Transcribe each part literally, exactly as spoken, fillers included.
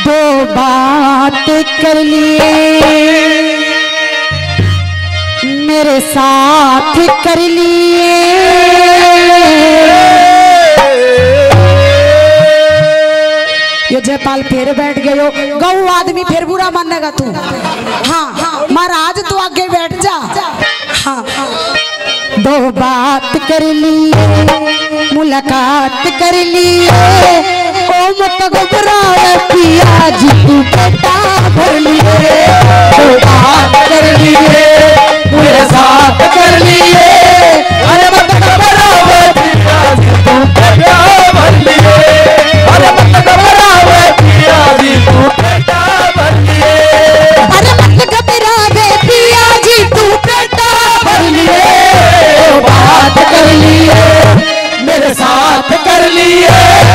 दो बात कर लिए मेरे साथ कर लिए ये जयपाल फिर बैठ गए हो गौ आदमी फिर बुरा मानेगा तू। हाँ महाराज तू आगे बैठ जा। हाँ दो बात कर लिए मुलाकात कर लिए ओ मत घबराओ पिया जी तू बेटा भर लिए। दो बात कर लिए मुलाकात कर लिए अरे मत घबराओ पिया जी तू बेटा भर लिए। अरे मत घबराओ पिया जी तू बेटा भर लिए। अरे मत घबराओ पिया जी तू बेटा भर लिए। बात कर लिए मेरे साथ कर लिए।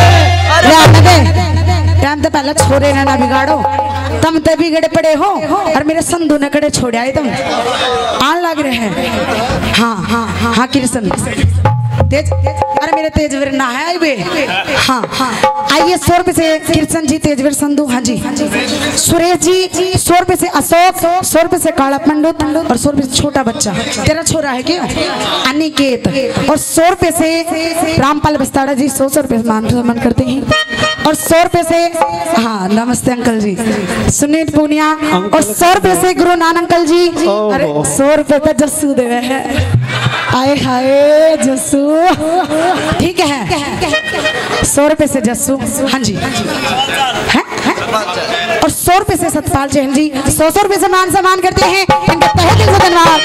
टाइम तो पहले छोरे ना बिगाड़ो तुम तो बिगड़े पड़े हो और मेरे संधू ने कड़े छोड़े आए तुम आन लग रहे हैं। हाँ हाँ हाँ हाँ कृष्ण तेज अरे मेरे तेजवीर ना है बे। हाँ हाँ आइए सौ रुपए से कृष्ण जी तेजवीर संधू। हाँ जी सुरेश जी सौ रुपए से अशोक सौ रुपए से काला पंडित और सौ रुपए से छोटा बच्चा तेरा छोरा है क्या अनिकेत और सौ रुपए से रामपाल बस्ताड़ा जी सौ सौ रुपए मान सम्मान करते हैं और सौ रुपए से हाँ नमस्ते अंकल जी सुनील पूनिया और सौ रुपए से गुरु नानक अंकल जी। अरे सौ रुपए पे जस्सू देवे है आए हाय जस्सू ठीक है सौ रुपए से जस्सू। हाँ जी है और सौ रुपए से सतपाल चहल जी सौ सौ रुपए से मान सम्मान करते हैं इनका तहे दिल से धन्यवाद।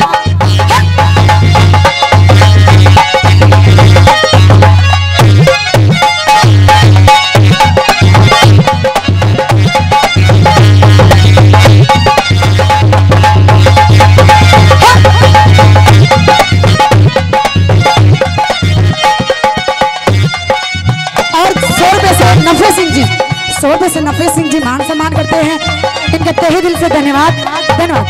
सौ रुपए से नफे सिंह जी मान सम्मान करते हैं इनके तहे दिल से धन्यवाद धन्यवाद।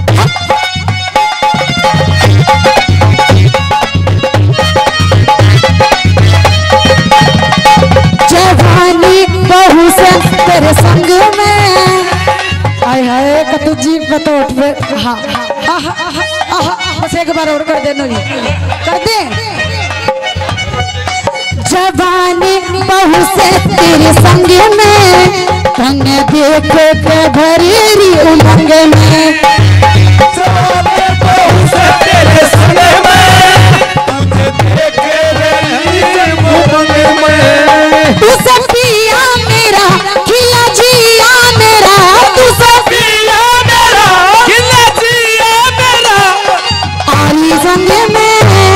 जवानी बहू से तेरे संग में आय हाय कतु जी पतोट पे। हाँ बस एक बार और कर दे नो कर दे। जवानी बहू से तेरे संग में संग देख के भरी उमंग में। जवानी बहू से तेरे संग में संग देख के भरी उमंग में। तू सब पिया मेरा खिला जिया मेरा तू सब पिया मेरा खिला जिया मेरा आली संग में।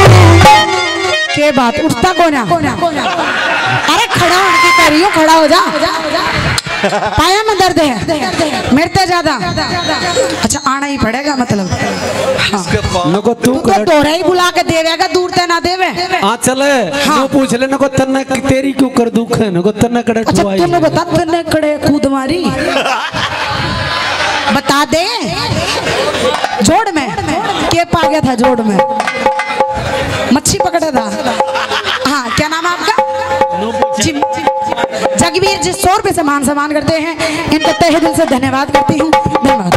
के बात उठता कोना अरे खड़ा होने की हो खड़ा हो जा पाया में दर्द है मेरे से ज्यादा। अच्छा आना ही पड़ेगा मतलब। हाँ नको तू तो तोरा ही बुला के देवेगा दूर ते ना देवे। हाँ चले हाँ पूछ ले नको तन्ने तेरी क्यों कर दुख है नको तन्ने कड़े अच्छा तन्ने बता तन्ने कड़े कूद मारी बता दे जोड़ में के पा गया था जोड़ में मच्छी पकड़ा था। हाँ क्या नाम है आपका जगवीर जी सौ रुपए से मान सम्मान करते हैं इनका तहे दिल से धन्यवाद करती हूँ धन्यवाद।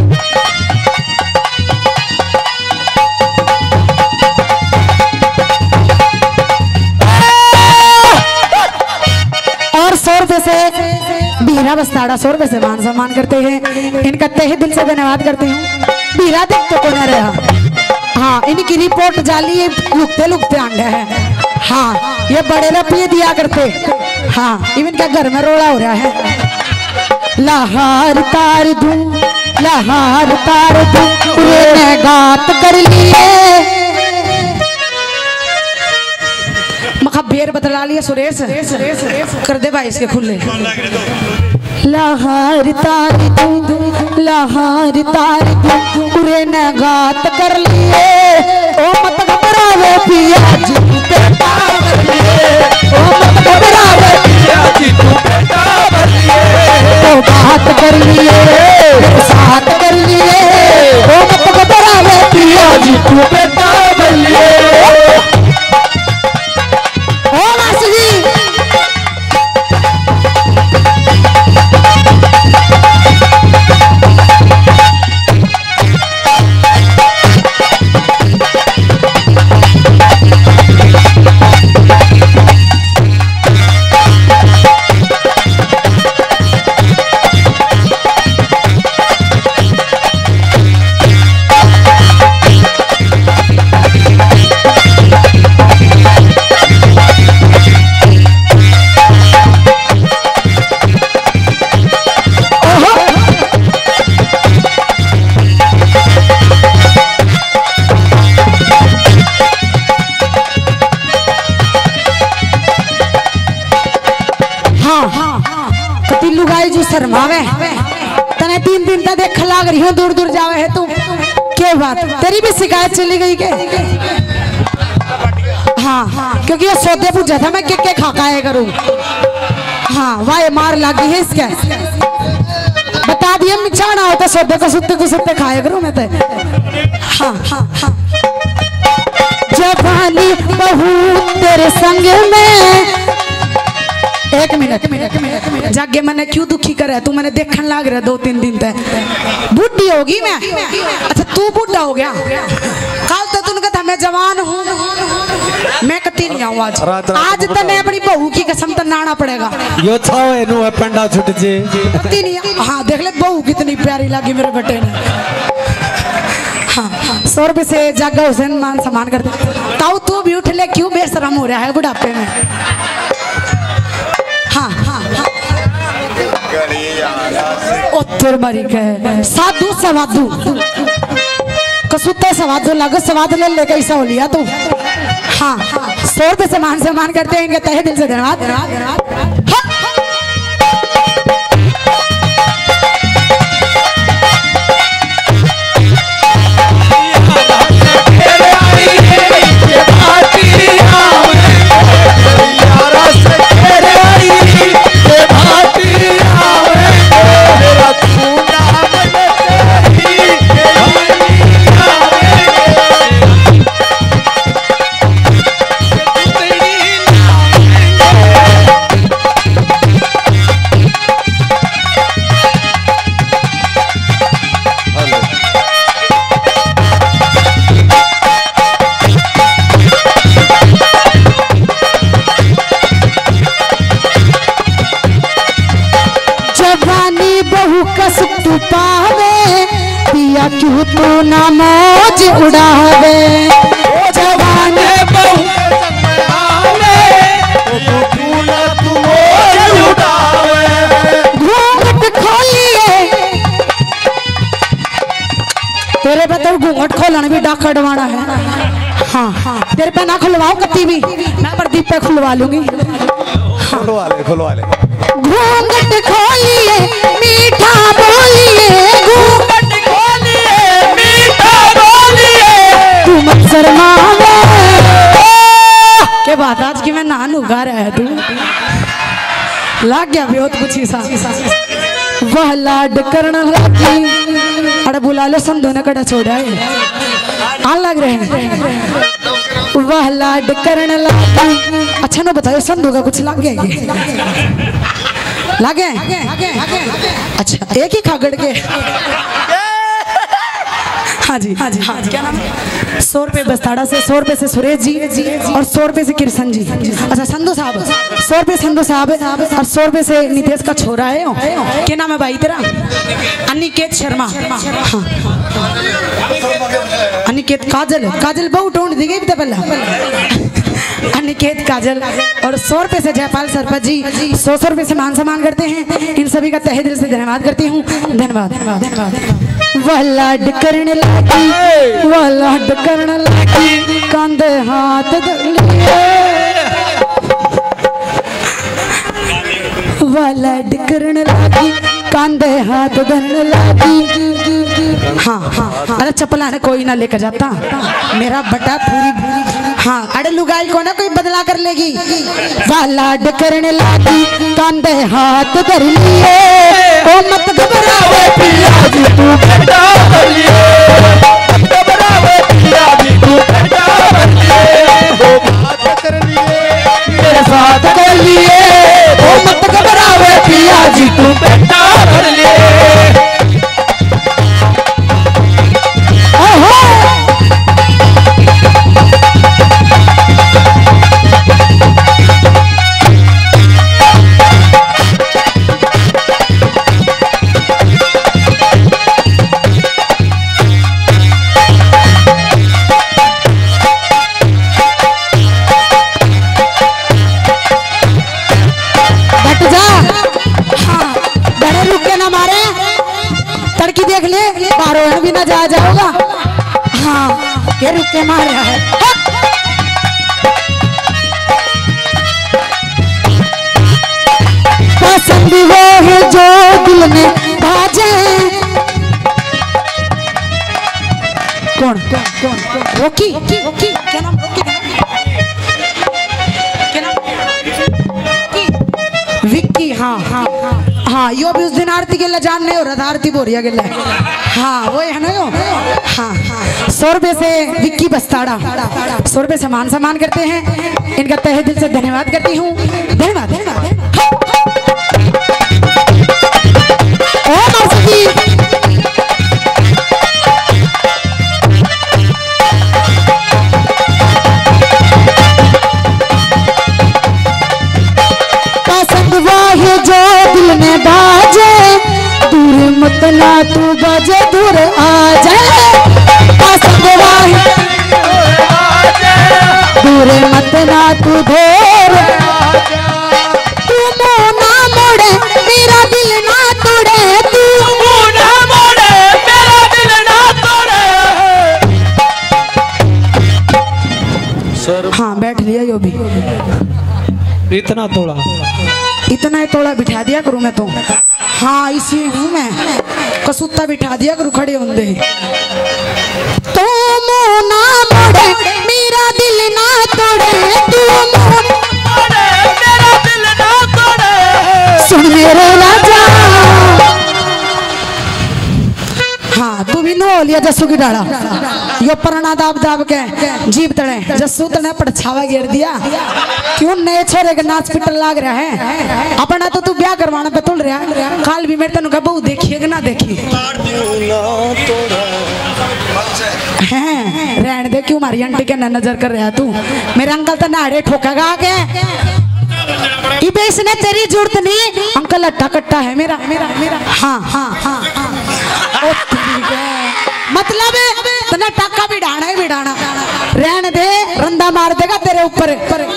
और सौ रुपए से बीरा बस्ताड़ा सौ रुपए से मान सम्मान करते हैं इनका तहे दिल से धन्यवाद करती हूँ। बीरा देख तो कौन रहा। हाँ इनकी रिपोर्ट जाली लुकते लुकते अंडे हैं। हाँ ये बड़े रुपये दिया करते। हाँ इवन क्या घर में रोड़ा हो रहा है। लहार तार दूं लहार तार दूं मैं गात कर लिए मखा बेर बदला लिया सुरेश कर दे भाई इसके खुले। लहार तार दूं लहार तार दूं पूरे न गात कर लिए ओ मत घबराओ पिया जी बेटा भर लिए। ओ मत घबराओ पिया जी तू बेटा भर लिए। ओ बात कर लिए साथ कर लिए ओ मत घबराओ पिया जी तू बेटा भर लिए। ओ मासी जी शर्मावे तने तीन दिन तक देख लाग रही हो दूर दूर जावे है तू के बात तेरी भी शिकायत चली गई के हाँ क्योंकि ये सौदे पूछा था मैं के के खा खाए करूं हाँ वाह मार लगी है इसके बता दिए मिचाना होता सौदे को सुत्ते को सुत्ते खाए करूं मैं तो हाँ हाँ हाँ जवानी बहुत तेरे संग में एक मिनट मिनट मिनट जागे मैंने क्यों दुखी करे तू मैंने देखने लग रहा दो तीन दिन तक बुढ़ी होगी मैं अच्छा तू बुढ़ा हो गया कल तो तूने कहा मैं जवान हूँ मैं कती नहीं आऊँ आज आज तने अपनी बहू की कसम तो नाना पड़ेगा यो छाओ है नु पंडा छुट जे कती नहीं हाँ देख ले बहू कितनी प्यारी लगी मेरे बेटे ने हाँ सौ रुपये से जागा हुसैन मान सम्मान करते ताऊ तू भी उठ ले क्यों बेशरम हो रहा है बुढ़ापे में हाँ हाँ हाँ उत्तर मरी के साधु सवादु कसुत्ते सवादु लग सवाद ले ले कैसा हो लिया तू हाँ सौ रुपये से मान सम्मान करते हैं इनके तहे दिल से धन्यवाद धन्यवाद क्यों तू ना मौज उड़ावे जवाने बहू तू ना तू मौज उड़ावे घूंघट खोलिए तेरे पे तो घूंघट खोलना भी डाक कटवाना है हाँ हाँ तेरे पे ना खुलवाओ कत्ती भी मैं प्रदीप पे खुलवा लूंगी खुलवा ले खुलवा ले घूंघट खोलिए मीठा बोलिए घूंघट खोलिए मीठा बोलिए तू मत शर्मावे के बात आज की मैं नान उगा रहा है तू लाग गया बहुत कुछ ही सा वह लाड करना लगी अरे बुला लो संधो ने कड़ा छोड़ा है आ लग रहे हैं वह लाड करने लगी अच्छा ना बताओ संधो का कुछ लग गया ये लगे अच्छा एक ही खागड़ के हाँ जी हाँ जी हाँ क्या नाम है सौ रुपये बस्ताड़ा से सौ रुपये से सुरेश जी और सौ रुपये से किरसन जी अच्छा संधू साहब सौ रुपये संधू साहब और सौ रुपये से नितेश का छोरा है क्या नाम है भाई तेरा अनिकेत शर्मा हाँ अनिकेत काजल काजल बहुत ढूंढ दी गई पहला अनिकेत काजल और सौ रुपये से जयपाल सरपंच जी सौ सौ रुपये से मान सम्मान करते हैं इन सभी का तहे दिल से धन्यवाद करती हूँ धन्यवाद धन्यवाद वह लाड करने लगी वह लाड करने लगी कंधे हाथ धर लिए वह लाड करने लगी कंधे हाथ धरने लगी हाँ हाँ अरे चप्पल कोई ना लेकर जाता मेरा बटा पूरी पूरी हाँ अरे लुगाई को ना कोई बदला कर लेगी वह लाड करने लगी कंधे हाथ धर लिए ओ मत घबराओ पिया जी तू बेटा बलिए घबराओ पिया जी तू बेटा बलिए ओ बात कर लिए मेरे साथ कर लिए ओ मत घबराओ पिया जी तू बेटा बलिए भी ना जा जाओगा हाँ ये रुक के मार रहा है पसंद वो है जो दिल में बाजे। कौन कौन कौन कौन रोकी रोकी क्या नाम रोकी क्या नाम विक्की। हाँ हाँ हाँ यो भी उस दिन आरती के लिए जान नहीं हो रहा था, आरती बोरिया के लिए। हाँ वो है ना यो। हाँ सौ रुपए से विक्की बस्ताड़ा सौ रुपए सम्मान सम्मान करते हैं। इनका तहे दिल से धन्यवाद करती हूँ। धन्यवाद धन्यवाद। जो दिल में बाजे दूर मत ना तू बजे दूर आ जाए। दूर मत ना तू दूर तू मुँह ना मोड़े मेरा दिल ना तोड़े। तू मुँह ना मोड़े मेरा दिल ना तोड़े। हाँ बैठ लिया यो भी। इतना तोड़ा इतना ही तोड़ा बिठा दिया करूँ मैं तो। हाँ इसी हूँ मैं कसूता बिठा दिया करूँ खड़े होंगे। तो मुँह ना मोड़े मेरा दिल ना तोड़े। तू मुँह मोड़े मेरा दिल ना तोड़े। सुन मेरे राजा। हाँ तू भी नो लिया जस्सू की डाला यो परना दाब दाब के जीप तड़े जस्सू तने पड़छावा गिर दिया। क्यों नए छोरे का नाच पिटल लाग रहा है अपना तो तू ब्याह करवाना पे तुल रहा है। काल भी मेरे तेन का बहू देखिए कि ना देखी हैं रहने दे। क्यों मारी आंटी के न नजर कर रहा तू। मेरे अंकल तो नाड़े ठोकेगा आगे इबे इसने तेरी जरूरत नहीं। अंकल अट्टा कट्टा है मेरा मेरा मेरा। हाँ हाँ हाँ हाँ मतलब तना टाका भी डाना ही भी डाना रहने दे। रंदा मार देगा तेरे ऊपर।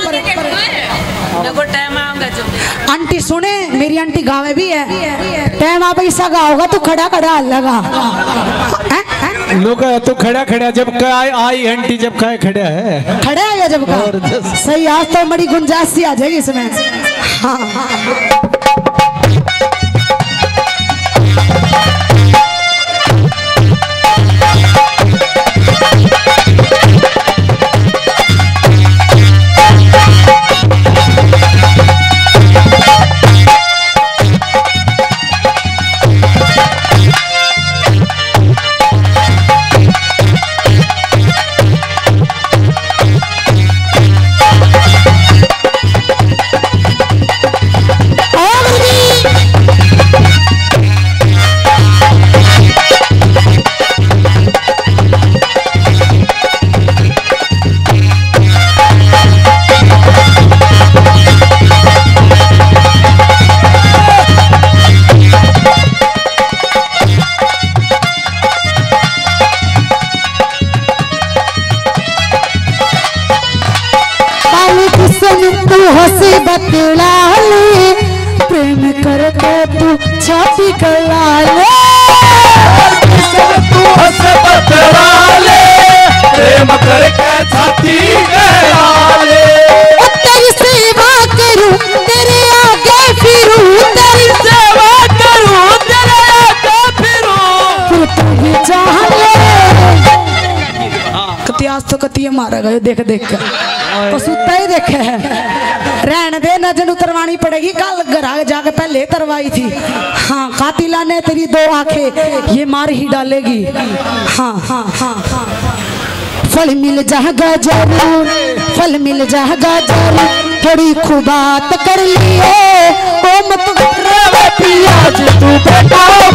आंटी सुने मेरी आंटी गावे भी है टाइम आप ऐसा गाओगा तो खड़ा खड़ा लगा लोग तो खड़ा खड़ा जब आई आई आंटी जब का खड़ा है खड़ा है जब का सही। आज तो बड़ी गुंजाइश सी आ जाएगी इसमें। हाँ हाँ तू हंसी बतला ले प्रेम करके तू छाती कला ले। तू हंसी बतला ले प्रेम करके छाती कला ले। तेरी सेवा करूं तेरे आगे फिरूं तेरी सेवा करूं तेरे आगे फिरूं फिर तू भी चाह ले। कति आज तो कति मारा गए देख देख कर कसूता ही देखे है। रहने दे नजर उतरवानी पड़ेगी। कल घर जाके पहले तरवाई थी। हाँ कातिला ने तेरी दो आंखें ये मार ही डालेगी। हाँ हाँ हाँ हाँ फल मिल जाएगा जरूर फल मिल जाएगा जरूर थोड़ी खूब बात कर लिए ओ मत पिया तू बेटा